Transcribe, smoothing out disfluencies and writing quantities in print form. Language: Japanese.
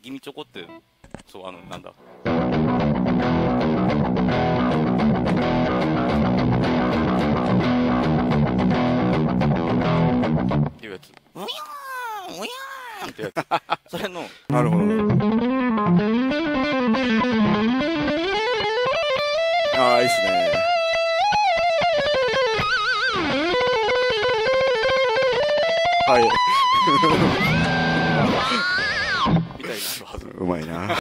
ギミチョコって、そう、なんだ。っていうやつ。うやーん、うやーんってやつ。それの。 なるほどね。ああ、いいっすね。はい。 みたいなはず。 うまいな。